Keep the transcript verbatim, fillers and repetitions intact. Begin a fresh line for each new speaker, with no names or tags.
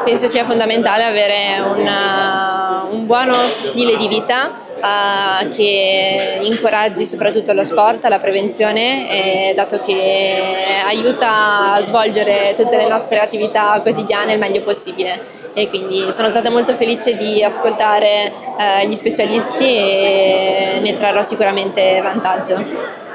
Penso sia fondamentale avere una, un buono stile di vita uh, che incoraggi soprattutto lo sport, la prevenzione, eh, dato che aiuta a svolgere tutte le nostre attività quotidiane il meglio possibile. E quindi sono stata molto felice di ascoltare uh, gli specialisti e ne trarrò sicuramente vantaggio.